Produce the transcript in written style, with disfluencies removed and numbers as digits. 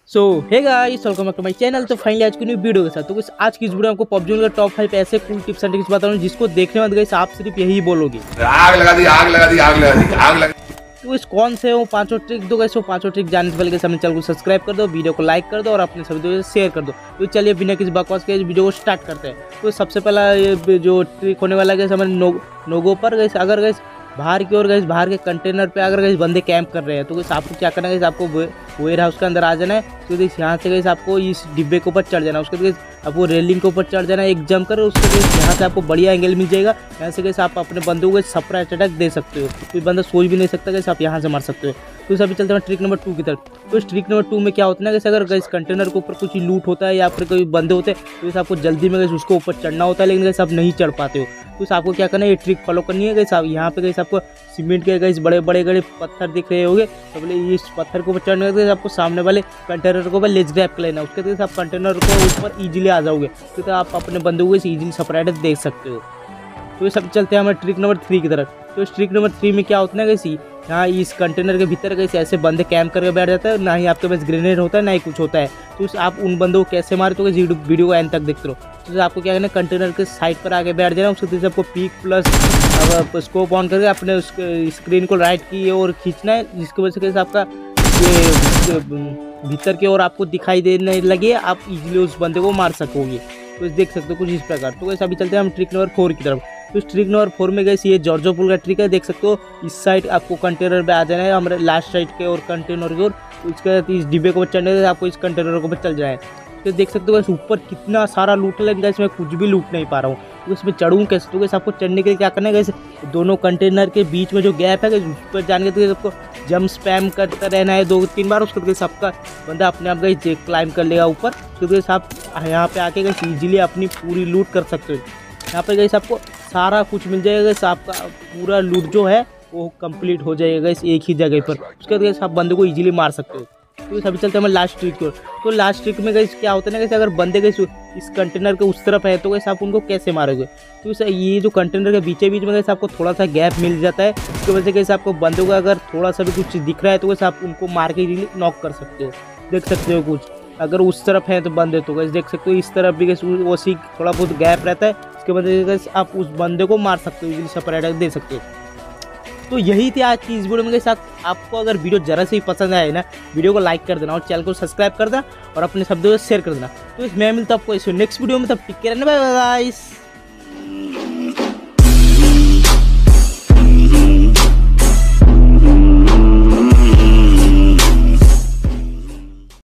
So hey guys, welcome back to my channel. तो finally आज की न्यू वीडियो के साथ तो आज की इस वीडियो में आपको पबजी का टॉप 5 ऐसे कूल टिप्स एंड ट्रिक्स बता रहा हूँ जिसको देखने में गाइस आप सिर्फ यही बोलोगे आग लगा दी, आग लगा दी, आग लगा दी, आग लगा। तो इस कौन से वो पांचों ट्रिक दो गाइस, वो पांचों ट्रिक जानने से पहले गाइस अपने चैनल को सब्सक्राइब कर दो, वीडियो को लाइक कर दो और अपने सभी दोस्तों से शेयर कर दो। तो चलिए बिना किसी बकवास के इस वीडियो को स्टार्ट करते हैं। तो सबसे पहला ये जो ट्रिक होने वाला है हमारे नोगो पर गाइस, अगर गाइस बाहर की ओर गए, बाहर के कंटेनर पे अगर गए बंदे कैंप कर रहे हैं तो गैस आपको क्या करना है, आपको वेयर हाउस के अंदर आ जाना है। तो गैस यहाँ से गैस आपको इस डिब्बे के ऊपर चढ़ जाना है, उसके बाद आपको रेलिंग के ऊपर चढ़ जाना है, एक जंप कर उसके गैस यहाँ से आपको बढ़िया एंगल मिल जाएगा। यहाँ से गैस आप अपने बंदों को सरप्राइज अटैक दे सकते हो, कोई बंदा सोच भी नहीं सकता, गैस आप यहाँ से मार सकते हो। तो सभी चलते हैं ट्रिक नंबर 2 की तरफ। तो इस ट्रिक नंबर 2 में क्या होता है ना, अगर गैस कंटेनर के ऊपर कुछ लूट होता है या फिर कोई बंदे होते हैं तो गैस आपको जल्दी में गैस उसको ऊपर चढ़ना होता है, लेकिन गैस आप नहीं चढ़ पाते हो। तो आपको क्या करना है, ये ट्रिक फॉलो करनी है गैस। आप यहाँ पे गैस आपको सीमेंट के गैस बड़े बड़े पत्थर दिख रहे होंगे, तो बोले इस पत्थर के ऊपर चढ़ने के आपको सामने वाले कंटेनर के ऊपर लेज ग्रैब कर लेना, उसके बाद आप कंटेनर को ऊपर इजीली आ जाओगे, तो आप अपने बंदों को इजीली सेपरेट देख सकते हो। तो ये सब चलते हैं हमारे ट्रिक नंबर 3 की तरफ। तो इस ट्रिक नंबर 3 में क्या होता है ना गैस, यहाँ इस कंटेनर के भीतर कैसे ऐसे बंदे कैंप करके बैठ जाते हैं, ना ही आपके पास ग्रेनेड होता है ना ही कुछ होता है। तो आप उन बंदों को कैसे मारे तो वीडियो को एंड तक देखते रहो। तो आपको क्या करना है, कंटेनर के साइड पर आके बैठ जाना, उसके बाद आपको पीक प्लस स्कोप ऑन करके अपने स्क्रीन को राइट की ओर खींचना है, जिसकी वजह से कैसे आपका ये भीतर की ओर आपको दिखाई देने लगे, आप इजीली उस बंदे को मार सकोगे। तो देख सकते हो कुछ इस प्रकार। तो वैसे अभी चलते हैं हम ट्रिक नंबर 4 की तरफ। तो इस ट्रिक नंबर 4 में गैस ये जॉर्जो पुल का ट्रिक है, देख सकते हो इस साइड आपको कंटेनर पे आ जाना है, हमारे लास्ट साइड के और कंटेनर की ओर। उसके बाद इस डिब्बे को चढ़ने से आपको इस कंटेनर के ऊपर चल जाए। तो देख सकते हो गैस ऊपर कितना सारा लूट है, गैस मैं कुछ भी लूट नहीं पा रहा हूँ। तो इसमें चढ़ूँ कैसे, तो गैस आपको चढ़ने के लिए क्या करना है गैस, दोनों कंटेनर के बीच में जो गैप है उस पर जाने के लिए आपको जंप स्पैम करता रहना है 2-3 बार। उसके बाद आपका बंदा अपने आप गैस क्लाइंब कर लेगा ऊपर। तो गैस आप यहाँ पे आके गैस इजीली अपनी पूरी लूट कर सकते हो। यहाँ पर गैस आपको सारा कुछ मिल जाएगा, गैस आपका पूरा लूट जो है वो कंप्लीट हो जाएगा गैस एक ही जगह पर। उसके बाद गैस आप बंदे को इजीली मार सकते हो। तो सभी चलते हैं लास्ट ट्रिक को। तो लास्ट ट्रिक में गैस क्या होता है ना, गैस अगर बंदे गैस इस कंटेनर के उस तरफ है तो गैस आप उनको कैसे मारोगे। तो ये जो कंटेनर के बीच में गैस आपको थोड़ा सा गैप मिल जाता है, उसकी वजह से गैस आपको बंदों को अगर थोड़ा सा भी कुछ दिख रहा है तो गैस आप उनको मार के इजीली नॉक कर सकते हो। देख सकते हो कुछ अगर उस तरफ है तो बंदे, तो गैस देख सकते हो इस तरफ भी गैस उसी थोड़ा बहुत गैप रहता है, उसके वजह से गैस आप उस बंदे को मार सकते हो, इजीली सेपरेट दे सकते हो। तो यही थी आज की इस वीडियो में के साथ। आपको अगर वीडियो जरा से ही पसंद आए ना, वीडियो को लाइक कर देना और चैनल को सब्सक्राइब कर देना और अपने शब्दों से शेयर कर देना। तो मैं मिलता हूँ आपको इस नेक्स्ट वीडियो में, तब टिक के रहना, बाय बाय गाइस।